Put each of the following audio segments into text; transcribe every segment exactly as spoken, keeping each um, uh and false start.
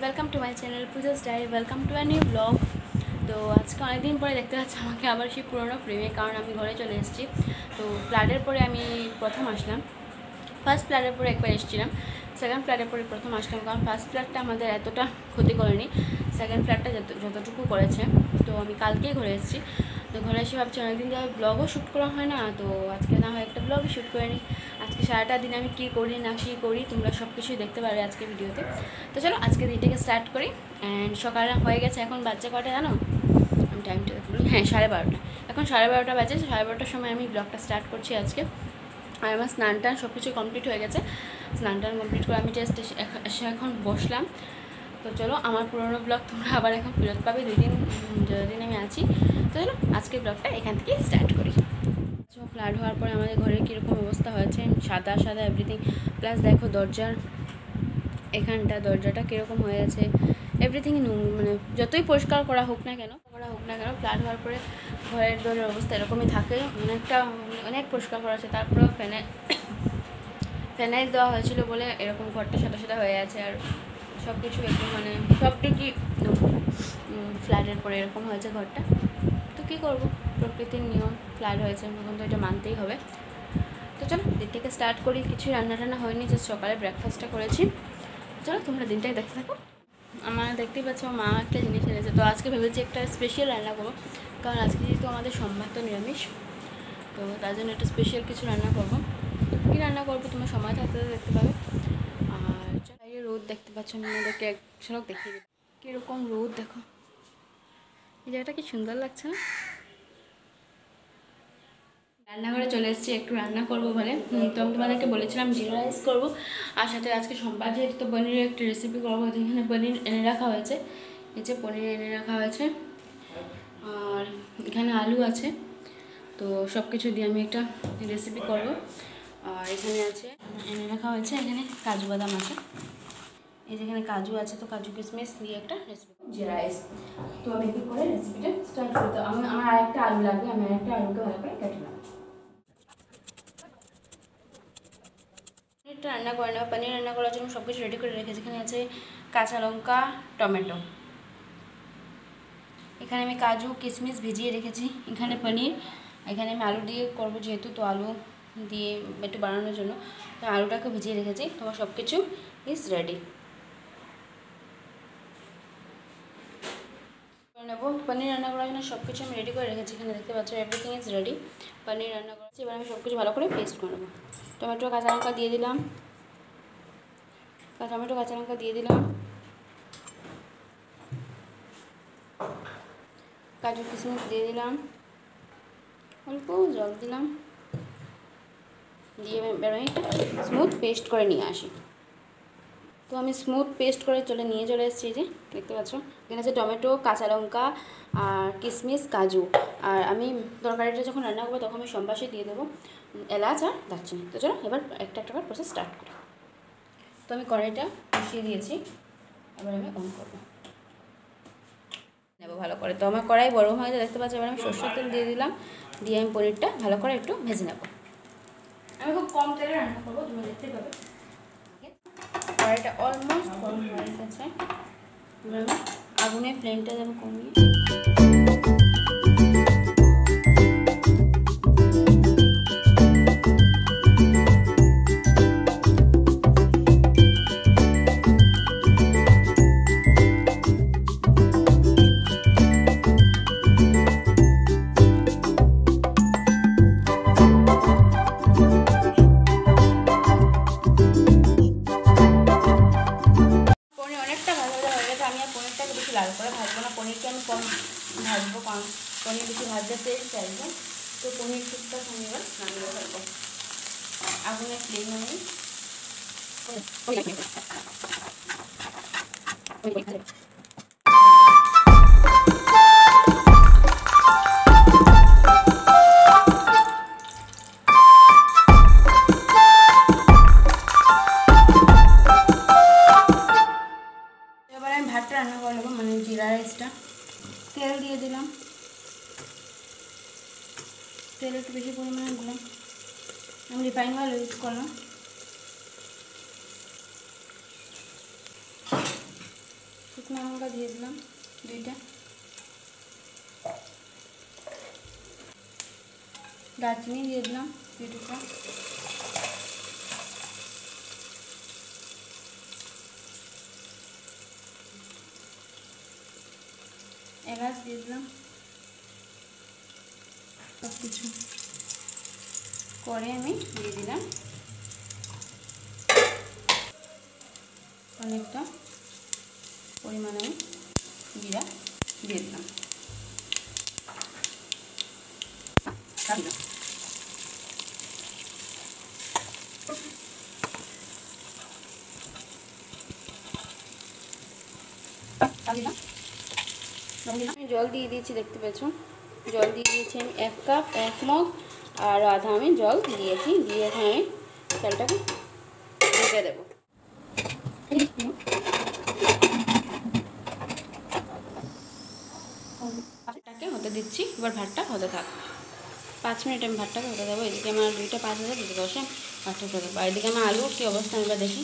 Welcome to my channel Pooja's diary. Welcome to a new blog. तो आज के अनेक दिन पर देखते पाচ্ছি আমাকে আবার সেই পুরনো ফ্রেমে, কারণ আমি ঘরে চলে এসেছি। তো ফ্ল্যাটের পরে আমি প্রথম আসলাম। ফার্স্ট ফ্ল্যাটের পরে একবার এসেছিলাম, সেকেন্ড ফ্ল্যাটের পরে প্রথম আসলাম, কারণ ফার্স্ট ফ্ল্যাটটা আমাদের এতটা ক্ষতি করেনি, সেকেন্ড ফ্ল্যাটটা যত যতটুকু করেছে। তো আমি কালকেই ঘরে এসেছি। তো ঘরে এসে ভাবছি অনেকদিন যাবে ব্লগও শ্যুট করা হয় না, তো আজকে না হয় একটা ব্লগই শ্যুট করে নিই। আজকে সারাটা দিন আমি কী করি না কী করি তোমরা সব কিছুই দেখতে পারবে আজকে ভিডিওতে। তো চলো আজকে দিনটাকে স্টার্ট করি। অ্যান্ড সকাল হয়ে গেছে, এখন বাচ্চা কটা জানো? আমি টাইমটা দেখুন, হ্যাঁ সাড়ে বারোটা। এখন সাড়ে বারোটা বাজে, সাড়ে বারোটার সময় আমি ব্লগটা স্টার্ট করছি আজকে। আর আমার স্নান টান সব কিছু কমপ্লিট হয়ে গেছে। স্নান টান কমপ্লিট করে আমি জাস্ট এসে এখন বসলাম। তো চলো আমার পুরোনো ব্লগ তোমরা আবার এখন ফেরত পাবে দুই দিন যতদিন আমি আছি। তো চলো আজকের ব্লগটা এখান থেকে স্টার্ট করি। তো ফ্ল্যাট হওয়ার পরে আমাদের ঘরের কীরকম অবস্থা হয়েছে, সাদা সাদা এভরিথিং। প্লাস দেখো দরজার এখানটা, দরজাটা কীরকম হয়ে গেছে, এভরিথিং মানে যতই পরিষ্কার করা হোক না কেন করা হোক না কেন ফ্ল্যাট হওয়ার পরে ঘরের দরের অবস্থা এরকমই থাকে। অনেকটা অনেক পরিষ্কার করা আছে, তারপরেও ফ্যানে ফ্যানাইল দেওয়া হয়েছিল বলে এরকম ঘরটা সাদা সাদা হয়ে আছে। আর সব কিছু একটু মানে সবটুকুই ফ্ল্যাটের পরে এরকম হয়েছে ঘরটা। তো কী করবো, প্রকৃতির নিয়ম, ফ্ল্যাট হয়েছে তখন তো এটা মানতেই হবে। তো চলো দিন থেকে স্টার্ট করি। কিছু রান্না টান্না হয়নি, জাস্ট সকালে ব্রেকফাস্টটা করেছি। চলো তোমরা দিনটাকে দেখতে থাকো। আমার দেখতেই পাচ্ছ মা একটা জিনিস এনেছে। তো আজকে ভেবেছি একটা স্পেশাল রান্না করবো, কারণ আজকে যেহেতু আমাদের সোমবার তো নিরামিষ, তো তার জন্য একটা স্পেশাল কিছু রান্না করবো। কী রান্না করবো তোমার সময় থাকতে দেখতে পাবে। আর বাইরে রোদ দেখতে পাচ্ছ, আমি আমাদেরকে এক ঝলক দেখিয়ে দিই কীরকম রোদ। দেখো এই জায়গাটা কি সুন্দর লাগছে না? রান্নাঘরে চলে এসেছি, একটু রান্না করবো বলে। তো আমি তোমাদেরকে বলেছিলাম জিরা রাইস করবো, আর সাথে আজকে সোমবার যেহেতু তো পনিরের একটা রেসিপি করবো। যেখানে পনির এনে রাখা হয়েছে, এই যে পনির এনে রাখা হয়েছে, আর এখানে আলু আছে। তো সব কিছু দিয়ে আমি একটা রেসিপি করবো। আর এখানে আছে এনে রাখা হয়েছে, এখানে কাজু বাদাম আছে, এই যেখানে কাজু আছে, তো কাজু কিশমিশ দিয়ে একটা রেসিপি জিরা রাইস। তো আমি কী করে রেসিপিটা স্টার্ট করতে, আমি আমার আর একটা আলু লাগবে, আমি আর একটা আলুকে ভালো করে কেটে নেব। পনিরটা রান্না করে নেব। পনির রান্না করার জন্য সব কিছু রেডি করে রেখেছি। এখানে আছে কাঁচা লঙ্কা, টমেটো, এখানে আমি কাজু কিশমিশ ভিজিয়ে রেখেছি, এখানে পনির, এখানে আমি আলু দিয়ে করবো যেহেতু, তো আলু দিয়ে একটু বানানোর জন্য তো আলুটাকে ভিজিয়ে রেখেছি। তোমার সব কিছু ইজ রেডি করে নেবো। পনির রান্না করার জন্য সব কিছু আমি রেডি করে রেখেছি, এখানে দেখতে পাচ্ছ এভরিথিং ইজ রেডি। পনির রান্না করেছি, এবার আমি সব কিছু ভালো করে পেস্ট করে নেবো। টমেটো কাঁচা লঙ্কা দিয়ে দিলাম, টমেটো কাঁচা লঙ্কা দিয়ে দিলাম, কাজু কিশমিশ দিয়ে দিলাম, অল্প জল দিলাম, দিয়ে এবার আমি একটা স্মুথ পেস্ট করে নিয়ে আসি। তো আমি স্মুথ পেস্ট করে চলে নিয়ে চলে এসেছি, যে দেখতে পাচ্ছ এখানে আছে টমেটো, কাঁচা লঙ্কা আর কিশমিশ, কাজু। আর আমি তরকারিটা যখন রান্না করবো তখন আমি সম্বাসে দিয়ে দেবো এলাচ আর দারচিনি। তো চলো এবার একটা একটা করে প্রসেস স্টার্ট করি। তো আমি কড়াইটা বসিয়ে দিয়েছি, এবার আমি অন করবো নেবো ভালো করে। তো আমার কড়াই গরম হয়ে যায় দেখতে পাচ্ছি, এবার আমি সরষের তেল দিয়ে দিলাম, দিয়ে আমি পনিরটা ভালো করে একটু ভেজে নেবো। আমি খুব কম তেলে রান্না করবো, তুমি দেখতে পাবে। কড়াইটা অলমোস্ট গরম হয়ে গেছে, এবার আমি আগুনের ফ্লেমটা যেন কমিয়ে লাল করে ভাজবো না, পনিরকে আমি কম ভাজবো, কারণ পনির বেশি ভাজতে টেস্ট চাইবো। তো পনির টুকটা আমি এবার নামিয়ে ফেলবো। আগুনের ফ্লেম আমি ভাতটা রান্না করে নেবো, মানে জিরা রাইসটা। তেল দিয়ে দিলাম, তেল একটু বেশি পরিমাণে দিলাম, আমি রিফাইন অয়েল ইউজ করলাম। শুকনো লঙ্কা দিয়ে দিলাম দুইটা, দারচিনি দিয়ে দিলাম দুই টুকরা, এলাচ দিয়ে দিলাম। সব কিছু করে আমি দিয়ে দিলাম অনেকটা পরিমাণে আমি জিরা দিয়ে দিলাম। আমি জল দিয়ে দিয়েছি, দেখতে পেয়েছ জল দিয়ে দিয়েছি আমি এক কাপ এক মগ আর আধা আমি জল দিয়েছি। দিয়ে এখন আমি চালটাকে ঢেকে দেবো। ভাতটাকে হতে দিচ্ছি, এবার ভাতটা হতে থাক। পাঁচ মিনিট আমি ভাতটাকে হতে দেবো। এদিকে আমার দুইটা পাঁচ হাজার দুটো দশে ভাতটা হতে দেবো। আর এদিকে আমার আলু কী অবস্থা এবার দেখি।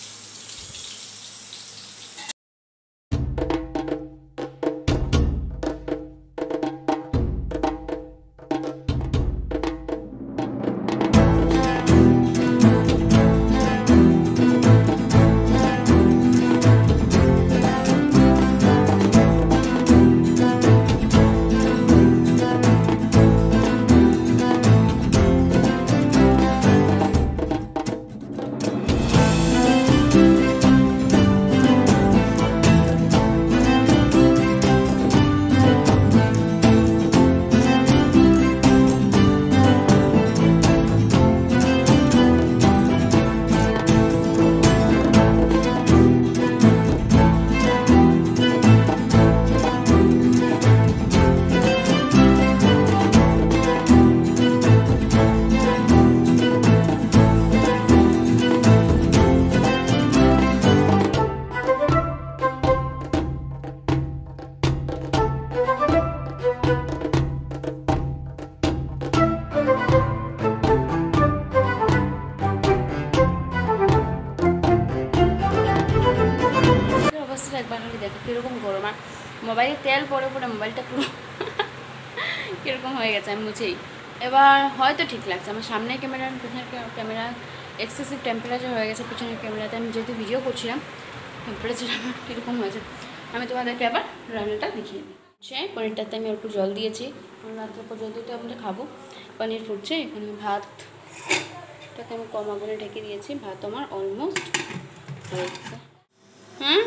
একবার খালি দেখো কীরকম গরম, আর মোবাইলে তেল পরে পরে মোবাইলটা পুরো কীরকম হয়ে গেছে আমি মুছেই। এবার হয়তো ঠিক লাগছে। আমার সামনের ক্যামেরা পিছনের ক্যামেরা এক্সেসিভ টেম্পারেচার হয়ে গেছে। পিছনের ক্যামেরাতে আমি যেহেতু ভিডিও করছিলাম টেম্পারেচার আমার কীরকম হয়েছে আমি তোমাদেরকে আবার রান্নাটা দেখিয়ে দিই। সে পনিরটাতে আমি অল্প জল দিয়েছি, রাত্রে পর্যন্ত তো আমরা খাবো। পনির ফুটছে, এখানে ভাতটাকে আমি কম আগুনে ঢেকে দিয়েছি। ভাত আমার অলমোস্ট হয়ে গেছে। হ্যাঁ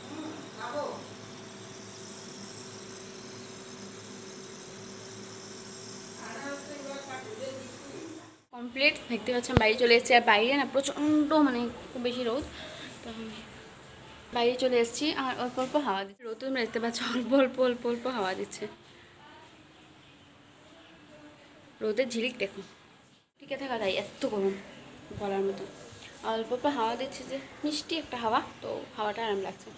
কমপ্লিট। দেখতে পাচ্ছি আমি বাইরে চলে এসেছি, আর বাইরে না প্রচণ্ড মানে খুব বেশি রোদ, তো আমি বাইরে চলে এসেছি। আর অল্প অল্প হাওয়া দিচ্ছে, রোদ তুমি দেখতে পাচ্ছ অল্প অল্প অল্প অল্প হাওয়া দিচ্ছে। রোদের ঝিলিক দেখো, টিকে থাকা তাই এত গরম বলার মতো। অল্প অল্প হাওয়া দিচ্ছে, যে মিষ্টি একটা হাওয়া, তো হাওয়াটা আরাম লাগছে।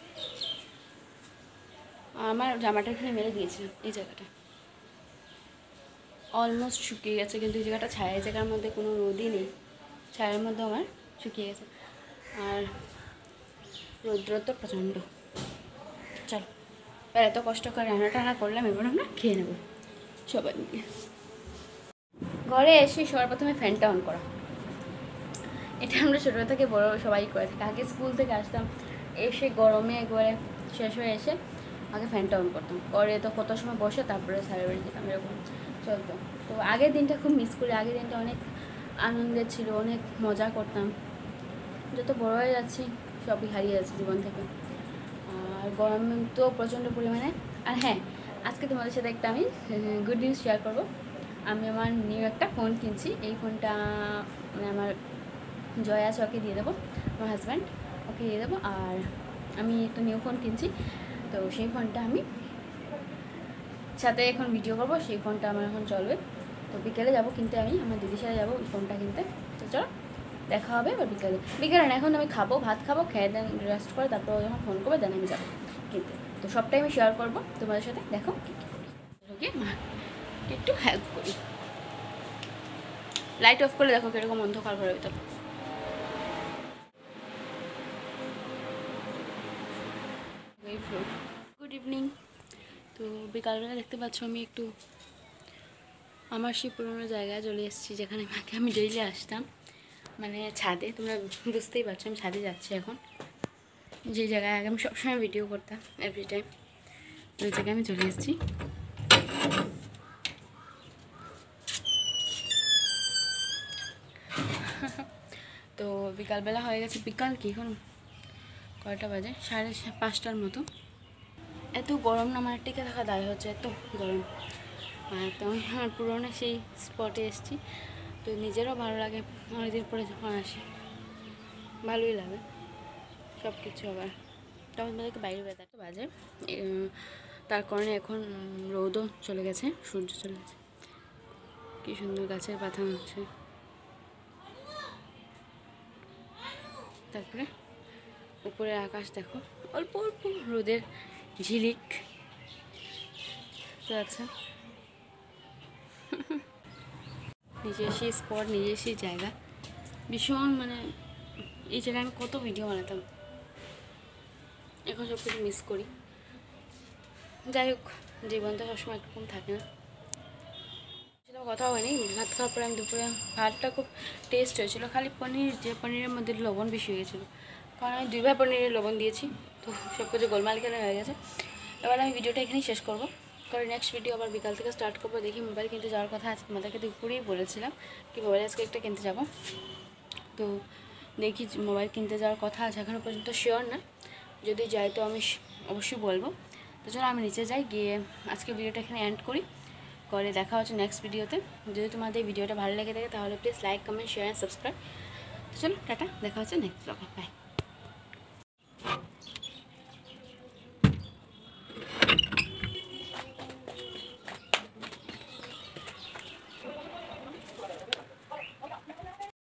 আমার জামাটা এখানে মেরে দিয়েছিলাম, এই জায়গাটা অলমোস্ট শুকিয়ে গেছে, কিন্তু এই জায়গাটা ছায়া, এই জায়গার মধ্যে কোনো রোদই নেই, ছায়ার মধ্যে আমার শুকিয়ে গেছে। আর রৌদ্র তো প্রচণ্ড। চলো এবার এত কষ্ট করে রান্না টান্না করলাম, এবার আমরা খেয়ে নেব সবাই মিলে। ঘরে এসে সবার প্রথমে ফ্যানটা অন করা, এটা আমরা ছোটো থেকে বড় সবাই করে থাকি। আগে স্কুল থেকে আসতাম, এসে গরমে একবারে শেষ হয়ে এসে আগে ফ্যানটা অন করতাম, পরে তো কত সময় বসে তারপরে স্যারের বাড়ি যেতাম, এরকম চলতো। তো আগের দিনটা খুব মিস করি, আগের দিনটা অনেক আনন্দের ছিল, অনেক মজা করতাম। যত বড় হয়ে যাচ্ছি সবই হারিয়ে যাচ্ছে জীবন থেকে। আর গরম তো প্রচণ্ড পরিমাণে। আর হ্যাঁ, আজকে তোমাদের সাথে একটা আমি গুড নিউজ শেয়ার করবো। আমি আমার নিউ একটা ফোন কিনছি। এই ফোনটা মানে আমার জয়া আছে, ওকে দিয়ে দেবো, আমার হাজব্যান্ড ওকে দিয়ে দেবো। আর আমি তো নিউ ফোন কিনছি, তো সেই ফোনটা আমি সাথে এখন ভিডিও করবো, সেই ফোনটা আমার এখন চলবে। তো বিকেলে যাবো কিনতে, আমি আমার দিদির সাথে যাবো ওই ফোনটা কিনতে। তো চলো দেখা হবে এবার বিকেলে। বিকেলে না, এখন আমি খাবো, ভাত খাবো, খেয়ে দেন রেস্ট করে তারপর যখন ফোন করবে দেন আমি যাবো কিনতে। তো সবটাই আমি শেয়ার করবো তোমাদের সাথে। দেখো ওকে একটু হেল্প করি। লাইট অফ করে দেখো কীরকম অন্ধকার ঘরের ভিতর। এই বিকালবেলা দেখতে পাচ্ছ আমি একটু আমার সেই পুরোনো জায়গায় চলে এসেছি, যেখানে মাকে আমি ডেইলি আসতাম, মানে ছাদে। তোমরা বুঝতেই পারছো আমি ছাদে যাচ্ছি এখন, যে জায়গায় আগে আমি সবসময় ভিডিও করতাম এভরি টাইম, ওই জায়গায় আমি চলে এসেছি। তো বিকালবেলা হয়ে গেছে, বিকাল কি এখন কয়টা বাজে, সাড়ে পাঁচটার মতো। এত গরম না, আমার টিকে থাকা দায় হচ্ছে, এত গরম। আর তো আমি আমার পুরোনো সেই স্পটে এসেছি, তো নিজেরও ভালো লাগে, অনেকদিন পরে যখন আসি ভালোই লাগে সব কিছু। আবার তখন তাদেরকে বাইরে বেড়াতে বাজে, তার কারণে এখন রোদও চলে গেছে, সূর্য চলে গেছে, কী সুন্দর গাছের পাতা হচ্ছে। তারপরে উপরের আকাশ দেখো, অল্প অল্প রোদের ঝিলিক আছে। নিজস্ব স্পট, নিজস্ব জায়গা, ভীষণ মানে এই জায়গায় আমি কত ভিডিও বানাতাম, এখন সব কিছু মিস করি। যাই হোক, জীবন তো সবসময় একরকম থাকে না। সেটা কথা হয়নি, ভাত খাওয়ার পরে আমি দুপুরে ভাতটা খুব টেস্ট হয়েছিল, খালি পনির, যে পনিরের মধ্যে লবণ বেশি হয়ে গেছিলো, কারণ আমি দুইবার পনিরের লবণ দিয়েছি, তো সব কিছু গোলমাল খেলে হয়ে গেছে। এবার আমি ভিডিওটা এখানেই শেষ করবো, কারণ নেক্সট ভিডিও আবার বিকাল থেকে স্টার্ট করবো। দেখি মোবাইল কিনতে যাওয়ার কথা আছে, তোমাদেরকে দুপুরেই বলেছিলাম কি মোবাইল আজকে একটা কিনতে যাবো, তো দেখি মোবাইল কিনতে যাওয়ার কথা আছে, এখনও পর্যন্ত শিওর না, যদি যাই তো আমি অবশ্যই বলবো। তো চলো আমি নিচে যাই, গিয়ে আজকে ভিডিওটা এখানে এন্ড করি, করে দেখা হচ্ছে নেক্সট ভিডিওতে। যদি তোমাদের ভিডিওটা ভালো লেগে থাকে তাহলে please like, comment, share and subscribe. তো চলো টাটা, দেখা হচ্ছে নেক্সট ব্লগে, বাই।